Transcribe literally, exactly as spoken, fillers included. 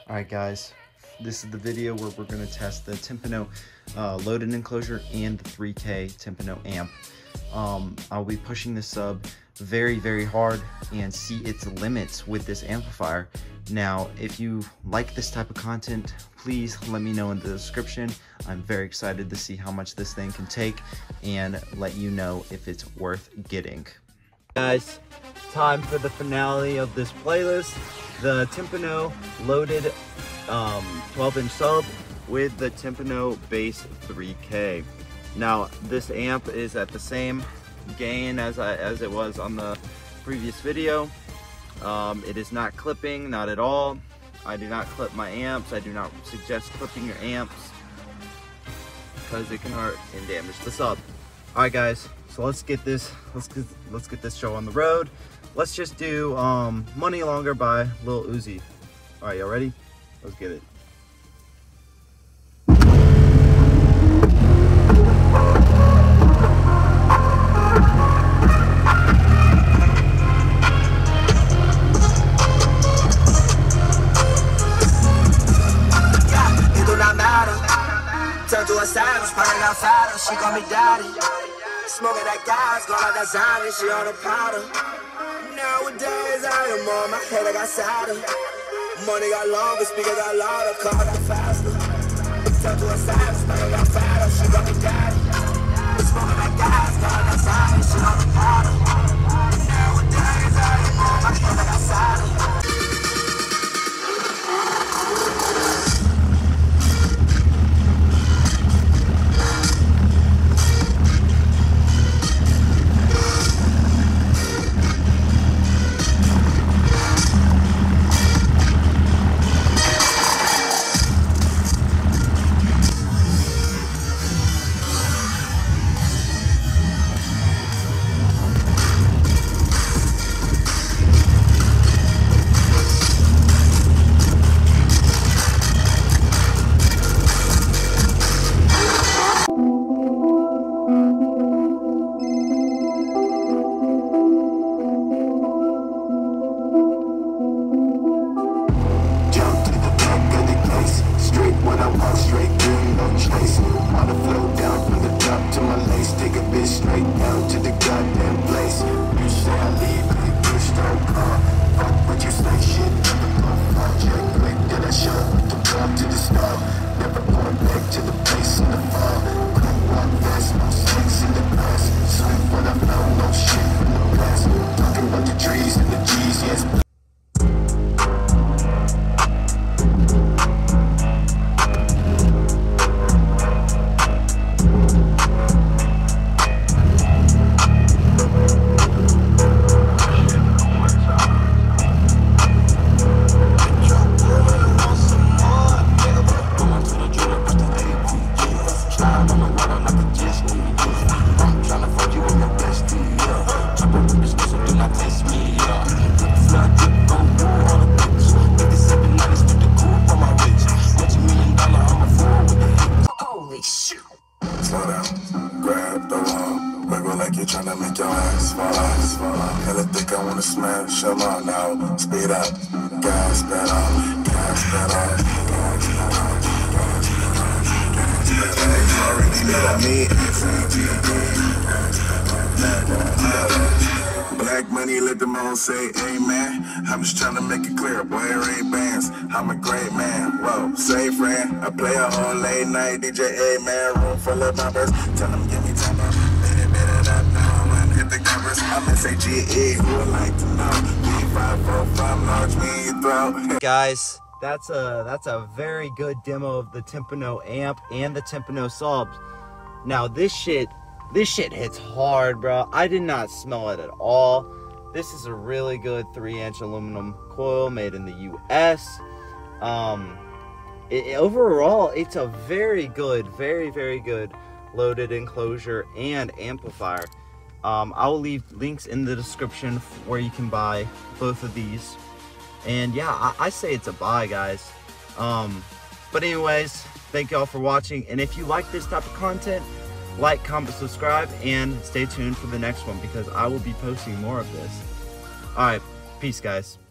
All right, guys, this is the video where we're going to test the Timpano uh, loaded enclosure and the three K Timpano amp. Um, I'll be pushing this sub very, very hard and see its limits with this amplifier. Now, if you like this type of content, please let me know in the description. I'm very excited to see how much this thing can take and let you know if it's worth getting. Guys, time for the finale of this playlist. The Timpano loaded um, twelve inch sub with the Timpano Bass three K. Now, this amp is at the same gain as, I, as it was on the previous video. Um, it is not clipping, not at all. I do not clip my amps. I do not suggest clipping your amps because it can hurt and damage the sub. All right, guys. So let's get this. Let's get, let's get this show on the road. Let's just do um, "Money Longer" by Lil Uzi. All right, y'all ready? Let's get it. Turn to a savage, running outside her, she call me daddy. Smoking that gas, going like that zombie, she on the powder. Nowadays I am on my head, I got sadder. Money got longer, speaker got louder, car got faster. Turn to a savage, running outside her, she call me daddy. Smoking that gas, going like that zombie, she on the powder. Nowadays I am on my head, I got sadder. Tryna make your ass fall off, fall off. Hella think I wanna smash them all now. Speed up, gas pedal, gas pedal, gas pedal, gas pedal. Black money, let them all say amen. I'm just tryna make it clear, boy, it ain't bands. I'm a great man, whoa, say friend. I play a whole late night D J, amen. Room full of numbers, tell them give me time up. I'm S A G E, who would like to know? B five four five large me in your throat. Guys, that's a that's a very good demo of the Timpano amp and the Timpano subs. Now this shit, this shit hits hard, bro. I did not smell it at all. This is a really good three inch aluminum coil made in the U S. Um, it, overall, it's a very good, very very good loaded enclosure and amplifier. Um, I'll leave links in the description where you can buy both of these. And yeah, I, I say it's a buy, guys. Um, but anyways, thank y'all for watching. And if you like this type of content, like, comment, subscribe, and stay tuned for the next one because I will be posting more of this. All right, peace, guys.